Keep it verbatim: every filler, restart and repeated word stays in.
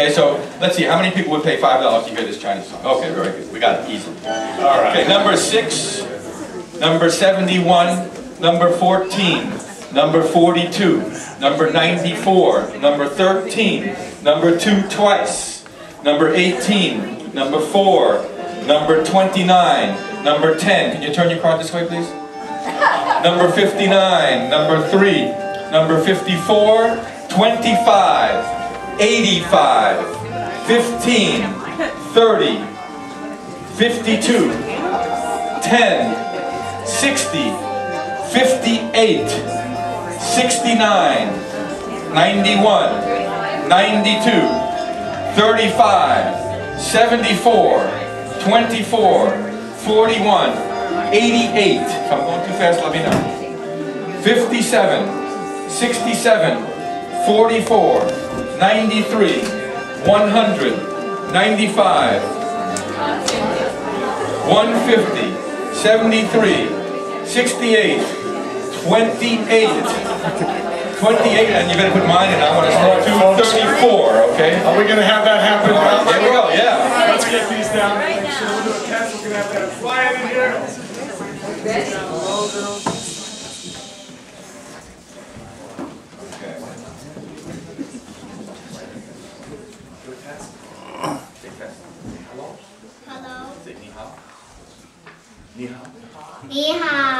Okay, so let's see, how many people would pay five dollars to hear this Chinese song? Okay, very good. We got it easily. All right. Okay, number six, number seventy-one, number fourteen, number forty-two, number ninety-four, number thirteen, number two twice, number eighteen, number four, number twenty-nine, number ten. Can you turn your card this way, please? Number fifty-nine, number three, number fifty-four, twenty-five, eighty-five, fifteen, thirty, fifty-two, ten, sixty, fifty-eight, sixty-nine, ninety-one, ninety-two, thirty-five, seventy-four, twenty-four, forty-one, eighty-eight. I'm going too fast, let me know. fifty-seven, sixty-seven, forty-four, ninety-three, one hundred, ninety-five, one fifty, seventy-three, sixty-eight, twenty-eight, twenty-eight, and you better put mine in. I want to start two thirty-four, okay? Are we going to have that happen now? Here we go, yeah. Let's get these down. Make sure we'll do a test. We're going to have that flying in here. Ready? Hello. 你好。 你好。